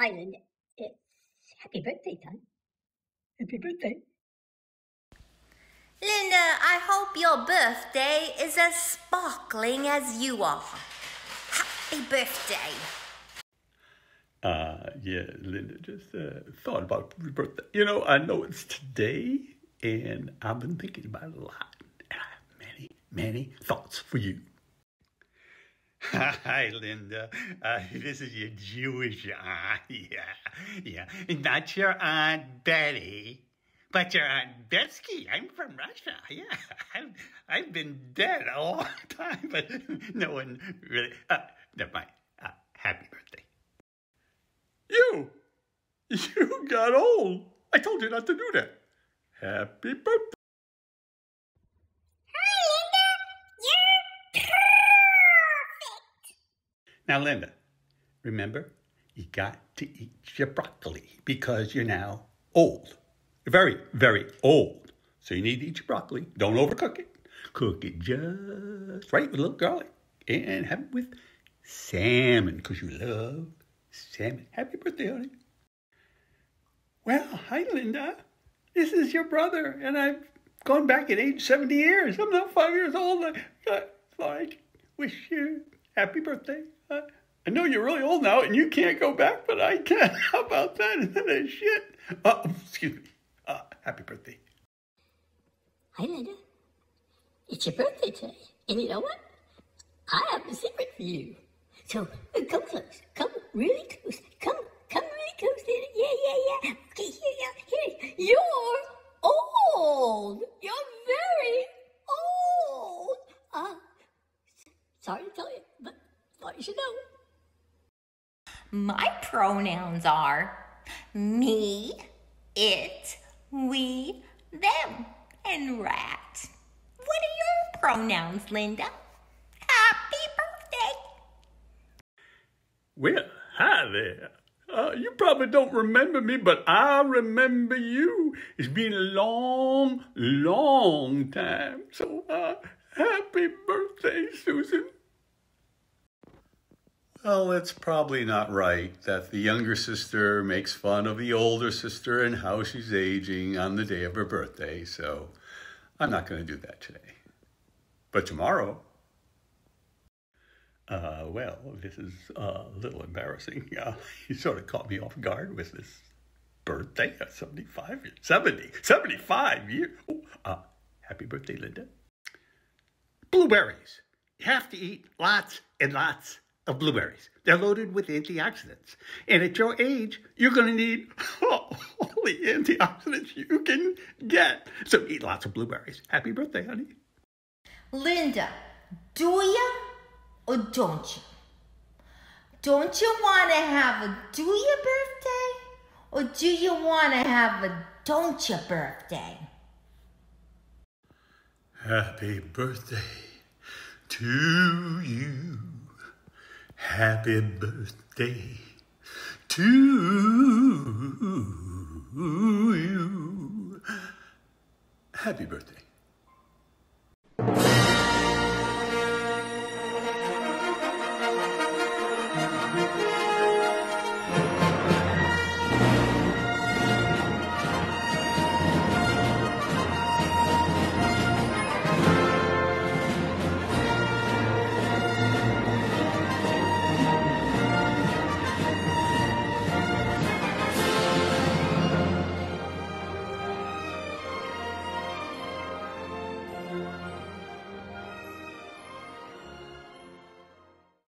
Hi, Linda. It's happy birthday time. Happy birthday. Linda, I hope your birthday is as sparkling as you are. Happy birthday. Yeah, Linda, just thought about your birthday. You know, I know it's today, and I've been thinking about it a lot. And I have many, many thoughts for you. Hi, Linda. This is your Jewish aunt. Yeah. Not your Aunt Betty, but your Aunt Betsky. I'm from Russia. Yeah, I've been dead a long time, but no one really. Never mind. Happy birthday. You got old. I told you not to do that. Happy birthday. Now, Linda, remember, you got to eat your broccoli because you're now old. You're very, very old. So you need to eat your broccoli. Don't overcook it. Cook it just right with a little garlic. And have it with salmon because you love salmon. Happy birthday, honey. Well, hi, Linda. This is your brother, and I've gone back in age 70 years. I'm now 5 years old. I thought I'd wish you happy birthday. I know you're really old now, and you can't go back, but I can. How about that? Isn't that shit? Excuse me. Happy birthday. Hi, Linda. It's your birthday today. And you know what? I have a secret for you. So come close. Come really close. Come really close, Linda. Yeah. Okay, here. You're old. You're very old. Sorry to tell you, but thought you should know. My pronouns are me, it, we, them, and rat. What are your pronouns, Linda? Happy birthday. Well, hi there. You probably don't remember me, but I remember you. It's been a long, long time. So, happy birthday, Susan. Well, it's probably not right that the younger sister makes fun of the older sister and how she's aging on the day of her birthday, so I'm not going to do that today. But tomorrow, well, this is a little embarrassing. You sort of caught me off guard with this birthday at 75 years. 75 years. Oh, happy birthday, Linda. Blueberries. You have to eat lots and lots of blueberries. They're loaded with antioxidants. And at your age, you're going to need all the antioxidants you can get. So eat lots of blueberries. Happy birthday, honey. Linda, do ya or don't you? Don't you want to have a do ya birthday? Or do you want to have a don't ya birthday? Happy birthday to you. Happy birthday to you. Happy birthday.